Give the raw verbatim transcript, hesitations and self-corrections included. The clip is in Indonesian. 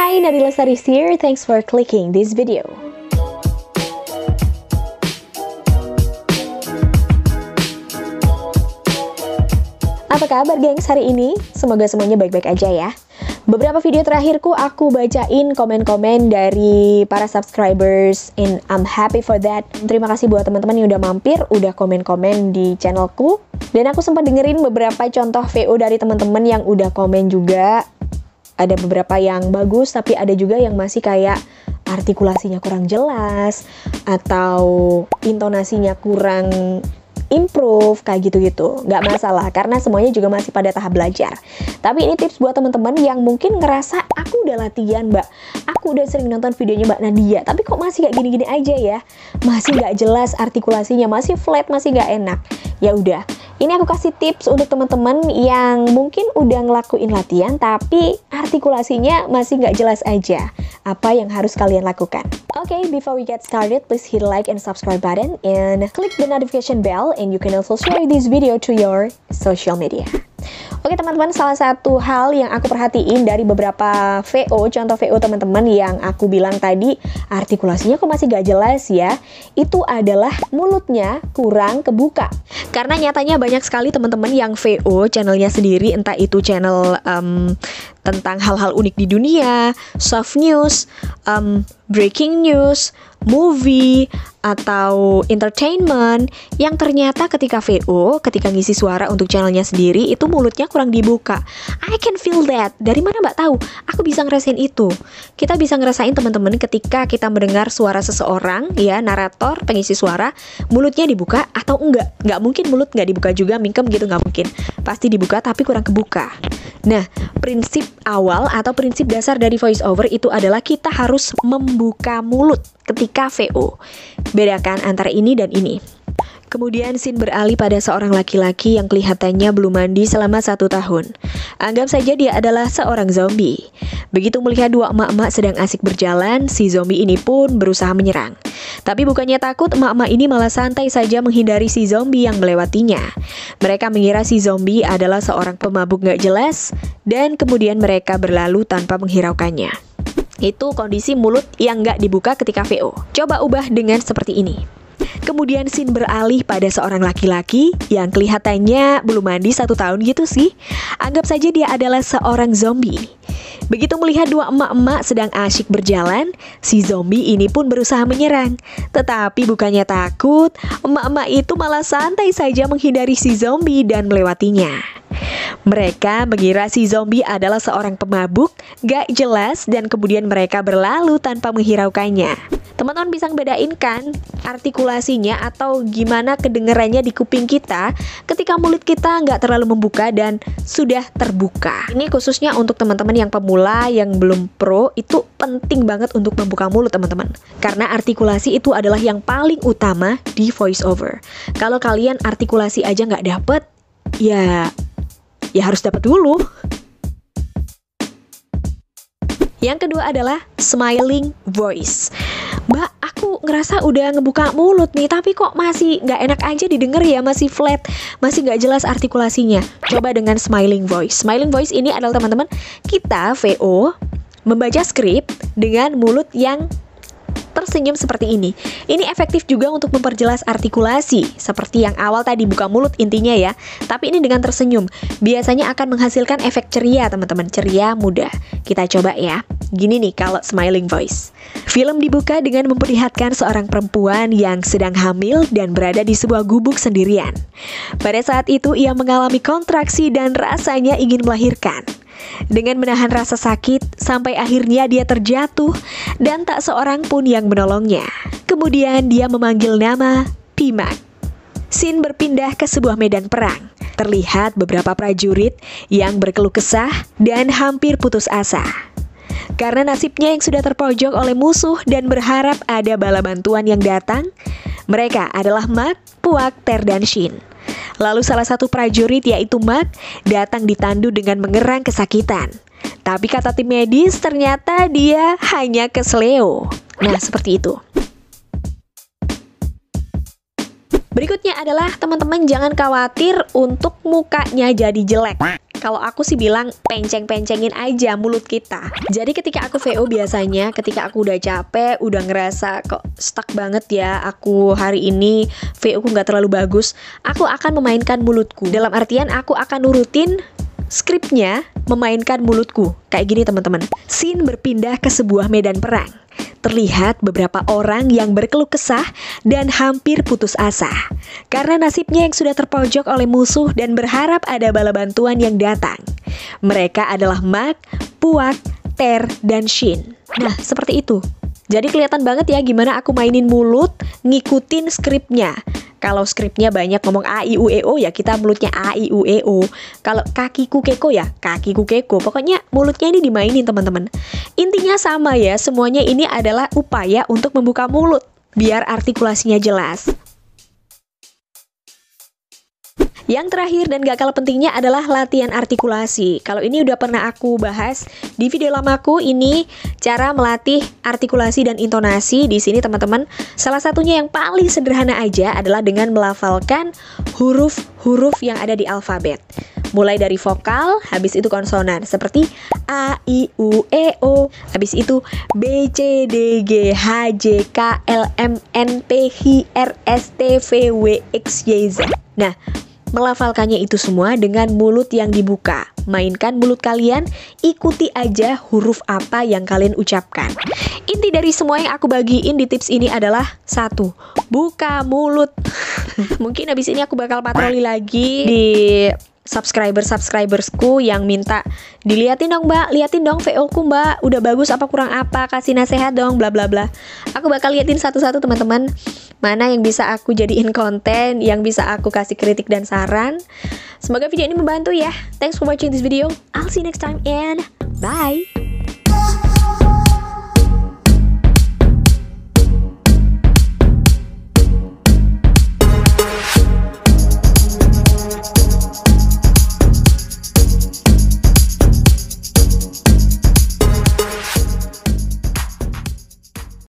Hi, Nadila Saris here. Thanks for clicking this video. Apa kabar gengs hari ini? Semoga semuanya baik-baik aja ya. Beberapa video terakhirku aku bacain komen-komen dari para subscribers and I'm happy for that. Terima kasih buat teman-teman yang udah mampir, udah komen-komen di channelku. Dan aku sempat dengerin beberapa contoh V O dari teman-teman yang udah komen juga. Ada beberapa yang bagus, tapi ada juga yang masih kayak artikulasinya kurang jelas atau intonasinya kurang improve, kayak gitu-gitu. Nggak masalah, karena semuanya juga masih pada tahap belajar. Tapi ini tips buat teman-teman yang mungkin ngerasa, aku udah latihan mbak, aku udah sering nonton videonya mbak Nadia, tapi kok masih kayak gini-gini aja ya, masih nggak jelas artikulasinya, masih flat, masih nggak enak. Ya udah, ini aku kasih tips untuk teman-teman yang mungkin udah ngelakuin latihan, tapi artikulasinya masih nggak jelas aja. Apa yang harus kalian lakukan? Oke, okay, before we get started, please hit like and subscribe button and click the notification bell, and you can also share this video to your social media. Oke teman-teman, salah satu hal yang aku perhatiin dari beberapa V O, contoh V O teman-teman yang aku bilang tadi, artikulasinya kok masih gak jelas ya, itu adalah mulutnya kurang kebuka. Karena nyatanya banyak sekali teman-teman yang V O channelnya sendiri, entah itu channel um, tentang hal-hal unik di dunia, soft news, um, breaking news, movie, atau entertainment, yang ternyata ketika V O, ketika ngisi suara untuk channelnya sendiri, itu mulutnya kurang dibuka. I can feel that. Dari mana mbak tahu? Aku bisa ngerasain itu. Kita bisa ngerasain teman-teman ketika kita mendengar suara seseorang, ya, narator, pengisi suara, mulutnya dibuka atau enggak. Nggak mungkin mulut nggak dibuka juga, mingkem gitu, nggak mungkin. Pasti dibuka tapi kurang kebuka. Nah, prinsip awal atau prinsip dasar dari voice over itu adalah kita harus membuka mulut ketika V O. Bedakan antara ini dan ini. Kemudian scene beralih pada seorang laki-laki yang kelihatannya belum mandi selama satu tahun. Anggap saja dia adalah seorang zombie. Begitu melihat dua emak-emak sedang asik berjalan, si zombie ini pun berusaha menyerang. Tapi bukannya takut, emak-emak ini malah santai saja menghindari si zombie yang melewatinya. Mereka mengira si zombie adalah seorang pemabuk gak jelas, dan kemudian mereka berlalu tanpa menghiraukannya. Itu kondisi mulut yang gak dibuka ketika V O. Coba ubah dengan seperti ini. Kemudian scene beralih pada seorang laki-laki yang kelihatannya belum mandi satu tahun gitu sih. Anggap saja dia adalah seorang zombie. Begitu melihat dua emak-emak sedang asyik berjalan, si zombie ini pun berusaha menyerang. Tetapi bukannya takut, emak-emak itu malah santai saja menghindari si zombie dan melewatinya. Mereka mengira si zombie adalah seorang pemabuk, gak jelas, dan kemudian mereka berlalu tanpa menghiraukannya. Teman-teman bisa ngebedain kan artikulasinya atau gimana kedengarannya di kuping kita ketika mulut kita nggak terlalu membuka dan sudah terbuka. Ini khususnya untuk teman-teman yang pemula, yang belum pro, itu penting banget untuk membuka mulut teman-teman. Karena artikulasi itu adalah yang paling utama di voice over. Kalau kalian artikulasi aja nggak dapet, ya, ya harus dapat dulu. Yang kedua adalah smiling voice. Mbak, aku ngerasa udah ngebuka mulut nih, tapi kok masih nggak enak aja didengar ya, masih flat, masih nggak jelas artikulasinya. Coba dengan smiling voice. Smiling voice ini adalah teman-teman, kita V O membaca skrip dengan mulut yang tersenyum seperti ini. Ini efektif juga untuk memperjelas artikulasi, seperti yang awal tadi, buka mulut intinya ya. Tapi ini dengan tersenyum, biasanya akan menghasilkan efek ceria teman-teman, ceria muda. Kita coba ya. Gini nih kalau smiling voice. Film dibuka dengan memperlihatkan seorang perempuan yang sedang hamil dan berada di sebuah gubuk sendirian. Pada saat itu ia mengalami kontraksi dan rasanya ingin melahirkan. Dengan menahan rasa sakit, sampai akhirnya dia terjatuh dan tak seorang pun yang menolongnya. Kemudian dia memanggil nama Pimak. Scene berpindah ke sebuah medan perang. Terlihat beberapa prajurit yang berkeluh kesah dan hampir putus asa. Karena nasibnya yang sudah terpojok oleh musuh dan berharap ada bala bantuan yang datang. Mereka adalah Mak, Puak, Ter, dan Shin. Lalu salah satu prajurit yaitu Mak datang ditandu dengan mengerang kesakitan. Tapi kata tim medis ternyata dia hanya kesleo. Nah seperti itu. Berikutnya adalah teman-teman jangan khawatir untuk mukanya jadi jelek. Kalau aku sih bilang penceng-pencengin aja mulut kita. Jadi ketika aku V O biasanya, ketika aku udah capek, udah ngerasa kok stuck banget ya, aku hari ini V O ku nggak terlalu bagus, aku akan memainkan mulutku. Dalam artian aku akan nurutin skripnya, memainkan mulutku. Kayak gini teman-teman. Scene berpindah ke sebuah medan perang. Terlihat beberapa orang yang berkeluh kesah dan hampir putus asa karena nasibnya yang sudah terpojok oleh musuh dan berharap ada bala bantuan yang datang. Mereka adalah Mark, Puak, Ter, dan Shin. Nah, seperti itu. Jadi kelihatan banget ya gimana aku mainin mulut, ngikutin skripnya. Kalau skripnya banyak ngomong A, I, U, E, O, ya kita mulutnya A, I, U, E, O. Kalau kakiku keko ya kakiku keko. Pokoknya mulutnya ini dimainin teman-teman. Intinya sama ya, semuanya ini adalah upaya untuk membuka mulut biar artikulasinya jelas. Yang terakhir dan gak kalah pentingnya adalah latihan artikulasi. Kalau ini udah pernah aku bahas di video lamaku, ini cara melatih artikulasi dan intonasi. Di sini teman-teman, salah satunya yang paling sederhana aja adalah dengan melafalkan huruf-huruf yang ada di alfabet. Mulai dari vokal, habis itu konsonan seperti A, I, U, E, O. Habis itu B, C, D, G, H, J, K, L, M, N, P, Q, R, S, T, V, W, X, Y, Z. Nah, melafalkannya itu semua dengan mulut yang dibuka. Mainkan mulut kalian, ikuti aja huruf apa yang kalian ucapkan. Inti dari semua yang aku bagiin di tips ini adalah satu, buka mulut. Mungkin habis ini aku bakal patroli lagi di subscriber-subscribersku yang minta diliatin dong mbak, liatin dong V O ku mbak, udah bagus apa kurang apa, kasih nasihat dong, bla bla bla. Aku bakal liatin satu-satu teman-teman, mana yang bisa aku jadiin konten, yang bisa aku kasih kritik dan saran. Semoga video ini membantu ya. Thanks for watching this video. I'll see you next time and bye.